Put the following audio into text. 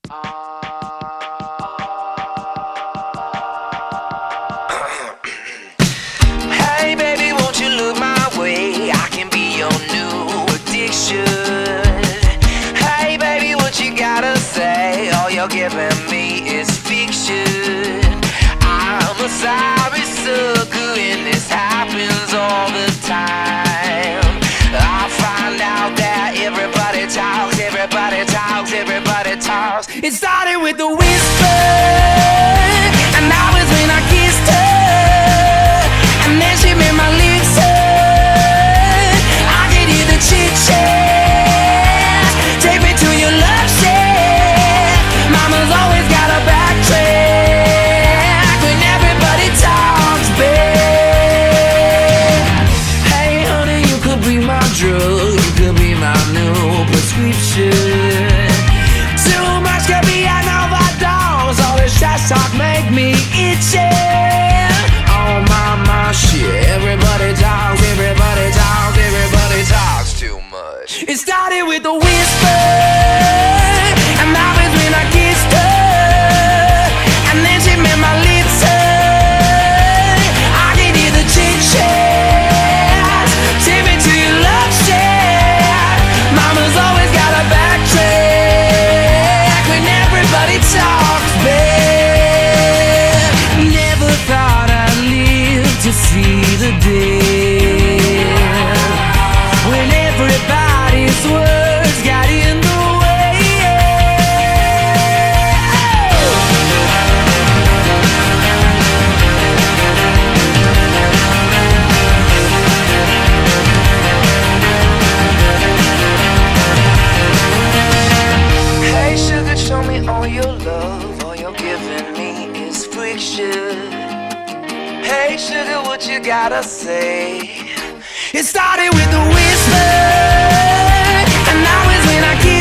Hey baby, won't you look my way? I can be your new addiction. Hey baby, what you gotta say? All you're giving me is fiction. I'm a sorry sucker and this happens all the time. I find out that everybody talks, everybody talks, everybody talks. It started with a whisper, and that was when I kissed her. And then she made my lips hurt. I could hear the chit-chat. Take me to your love shack. Mama's always got a backtrack when everybody talks back. Hey honey, you could be my drug, you could be my new prescription. Too much could be an overdose. All this trash talk make me itchy. Oh my shit. Everybody talks, everybody talks, everybody talks too much. It started with a whisper, and that was when I kissed her. And then she made my lips hurt. I could hear the chit-chat. Take me to your love shack. Mama's always got a backtrack when everybody talks back. Never thought I'd live to see the day when everybody's words got in the way. Hey sugar, show me all your love. All you're giving me is friction. Hey sugar, what you gotta say? It started with a whisper, and that was when I kissed